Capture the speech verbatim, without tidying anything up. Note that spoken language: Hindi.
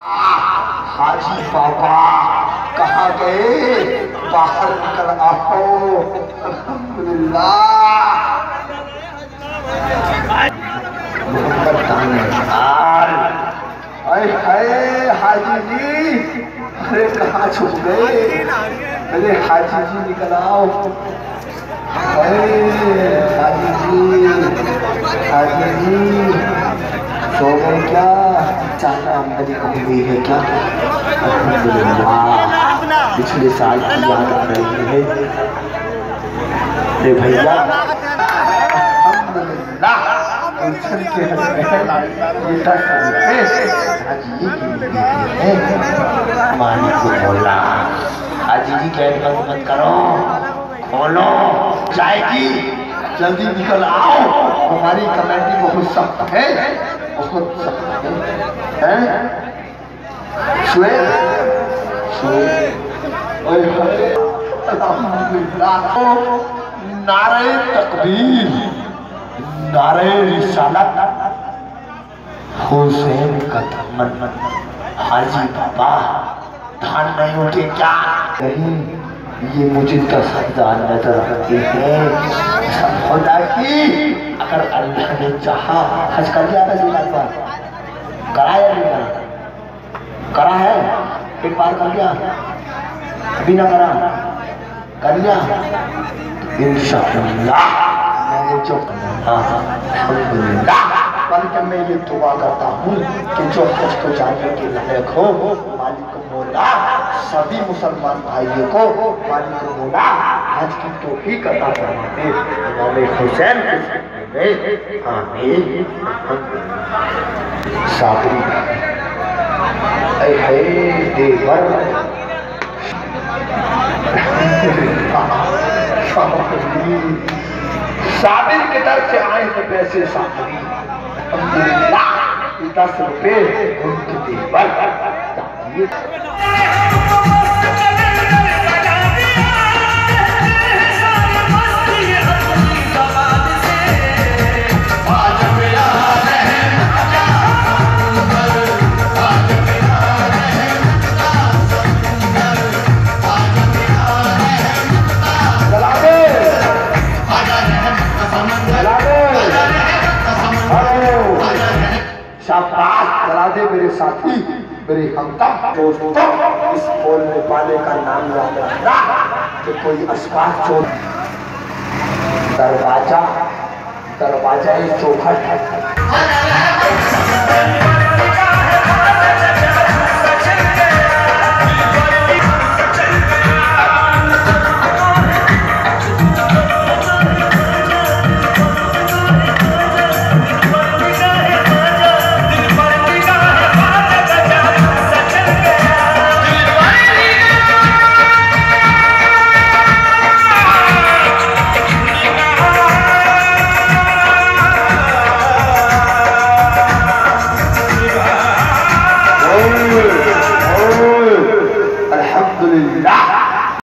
हाजी बाबा कहाँ गए? बाहर निकल आओ। अल्हम्दुलिल्लाह। मोहम्मद तानेदार। अरे हाय हाजी जी, अरे कहाँ छुप गए? अरे हाजी जी निकल आओ। अरे हाजी जी, हाजी जी सो गए क्या? चाचा आमदनी कम हुई है क्या? अल्हम्दुलिल्लाह, पिछले साल की याद आ रही है। अरे भैया अल्हम्दुलिल्लाह, गुलशन के हस्बैंड ये दस रुपए हाजी जी के लिए है। मालिक को बोला हाजी जी क्या बंद मत करो, खोलो जाएगी, जल्दी निकल आओ। हमारी कमेटी बहुत सख्त है, बहुत सख्त है, हैं? श्वेत श्वेत अल्हम्दुलिल्लाह। नारे तकबीर, नारे रिसालत, हुसैन का दामन। हाजी बाबा धान नहीं उठे क्या? नहीं, ये मुझे दस हजार नजर आते हैं। खुदा की अगर अल्लाह ने चाहा हज कर लिया था जिला पर, कराया नहीं करा? करा है, एक बार कर लिया, अभी ना करा, कर लिया इंशाअल्लाह। मैं जो हाँ अल्हम्दुलिल्लाह, बल्कि मैं ये दुआ करता हूँ कि जो हज को जाने के लायक हो, मालिक मौला सभी मुसलमान भाइयों को मालिक मौला हज की तौफीक अता फरमाए। इमाम हुसैन के आमीन। साबरी ऐ देवर साबिर के दर से आए थे पैसे साबरी। अल्हम्दुलिल्लाह, दस रुपए उनके देवर। शाबाश, चला दे मेरे साथी, मेरे हमदम दोस्तों। इस बोलने वाले का नाम याद रखना कि कोई अस्पात चोर दरवाजा दरवाजा चौखट